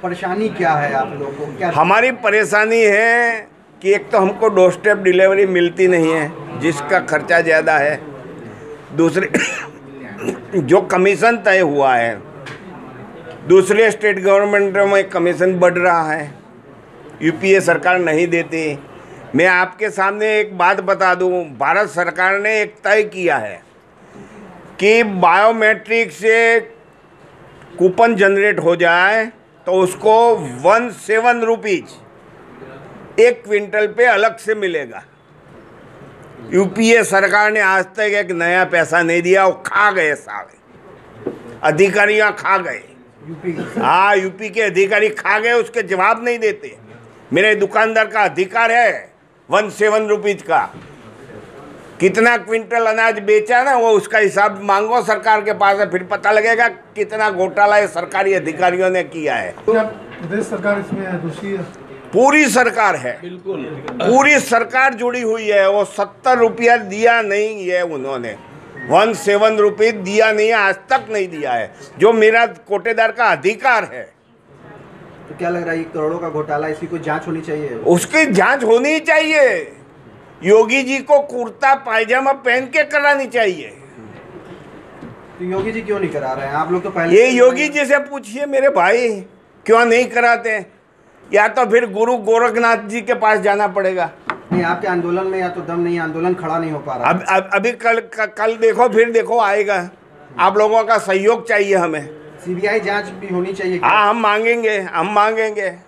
परेशानी क्या है आप लोगों को? क्या हमारी परेशानी है कि एक तो हमको डोर स्टेप डिलीवरी मिलती नहीं है, जिसका खर्चा ज़्यादा है। दूसरे जो कमीशन तय हुआ है, दूसरे स्टेट गवर्नमेंटों में कमीशन बढ़ रहा है, यूपीए सरकार नहीं देती। मैं आपके सामने एक बात बता दूं, भारत सरकार ने एक तय किया है कि बायोमेट्रिक से कूपन जनरेट हो जाए तो उसको 17 रुपीज 1 क्विंटल पे अलग से मिलेगा। यूपीए सरकार ने आज तक एक नया पैसा नहीं दिया, वो खा गए सारे अधिकारियां, खा गए। हाँ, यूपी के अधिकारी खा गए, उसके जवाब नहीं देते। मेरे दुकानदार का अधिकार है 17 रुपीज का, कितना क्विंटल अनाज बेचा ना, वो उसका हिसाब मांगो सरकार के पास है, फिर पता लगेगा कितना घोटाला है सरकारी अधिकारियों ने किया है। क्या प्रदेश सरकार इसमें दोषी है? पूरी सरकार है, बिल्कुल पूरी सरकार जुड़ी हुई है। वो 70 रुपया दिया नहीं है उन्होंने, 17 रुपये दिया नहीं है, आज तक नहीं दिया है, जो मेरा कोटेदार का अधिकार है। तो क्या लग रहा है, ये करोड़ों का घोटाला, इसकी कोई जांच होनी चाहिए? उसकी जांच होनी चाहिए। योगी जी को कुर्ता पायजामा पहन के करानी चाहिए। तो योगी जी क्यों नहीं करा रहे हैं? आप लोग तो पहले ये योगी जी से पूछिए मेरे भाई, क्यों नहीं कराते? या तो फिर गुरु गोरखनाथ जी के पास जाना पड़ेगा। नहीं, आपके आंदोलन में या तो दम नहीं, आंदोलन खड़ा नहीं हो पा रहा। अभी कल देखो, फिर देखो आएगा। आप लोगों का सहयोग चाहिए हमें। सीबीआई जांच भी होनी चाहिए। हाँ, हम मांगेंगे।